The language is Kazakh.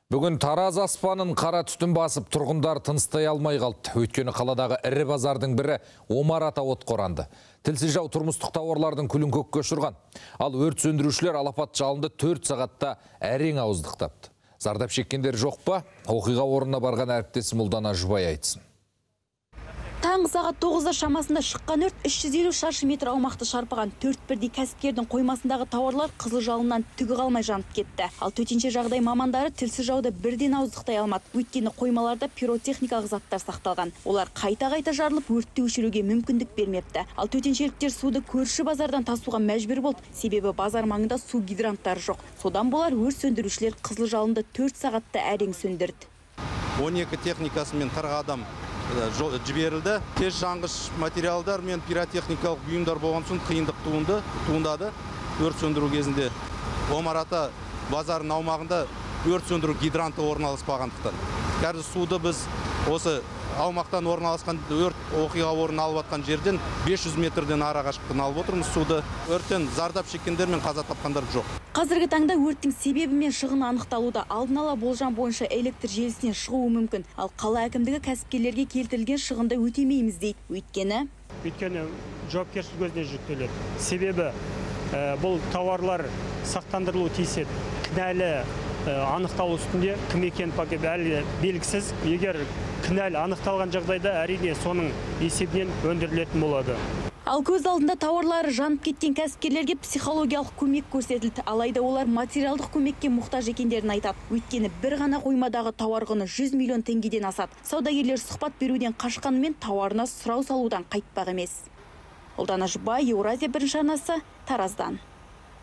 Бүгін Тараз аспанын қара түтін басып, тұрғындар тыныстай алмай қалды. Өйткені қаладағы ірі базардың бірі Омар Ата отқа оранды. Тілсіз жау тұрмыстық тауарлардың күлін көкке ұшырған. Ал өрт сөндірушілер алапат жалынды 4 сағатта әрең ауыздықтапты. Зардап шеккендер жоқ па? Оқиға орнына барған әріптесім Ұлдана Жұбай айтсын. Таңғы сағат 9-да шамасында шыққан өрт 350 шаршы метр аумақты шарпыған. 4 бірдей кәсіпкердің қоймасындағы тауарлар қызыл жалыннан түгі қалмай жанып кетті. Ал төтенше жағдай мамандары тілсіз жауды бірден ауыздықтай алмады. Өйткені қоймаларда пиротехникалық заттар сақталған. Олар қайта-қайта жарылып, өртті өшіруге мүмкіндік бермепті. Ал төтеншеліктер суды көрші базардан тасуға мәжбүр болды. Себебі базар маңында су гидранттары жоқ. Содан болар өрт сөндірушілер қызыл жалынды 4 сағатта әрең сөндірді. 12 техникасы мен 40 адам жіберілді. Тез жанғыш материалдар мен пиротехникалық бұйымдар болған соң қиындық туындады. Өрт сөндіру кезінде Омар Ата базарының аумағында өрт сөндіру гидранты орналаспағандықтан. Қазір суды біз осы аумақтан орналасқан өрт оқиға орнын алып атқан жерден 500 метрден ара қашықтықтан алып отырмыз суды. Өрттен зардап шеккендер мен қаза тапқандар жоқ. Қазіргі таңда өрттің себебі мен шығыны анықталуда. Алдын ала болжам бойынша электр желісінен шығуы мүмкін. Ал қала әкімдігі кәсіпкерлерге келтірілген шығынды өтемейміз дейді. Өйткені жауапкершілік өзіне жүктеледі. Себебі бұл тауарлар сақтандырылуы тиіс еді. Кінәлі анықталу үстінде кім екені әлі белгісіз. Егер кінәлі анықталған жағдайда әрине соның есебінен өндірілетін болады. Ал көз алдында тауарлары жанып кеткен кәсіпкерлерге психологиялық көмек көрсетілді. Алайда олар материалдық көмекке мұқтаж екендерін айтады. Өйткені бір ғана қоймадағы тауар құны 100 миллион теңгеден асады. Саудагерлер сұхбат беруден қашқанымен тауарына сұрау салудан қайтпақ емес. Ұлдана Жұбай, Еуразия бірінші арнасы, Тараздан.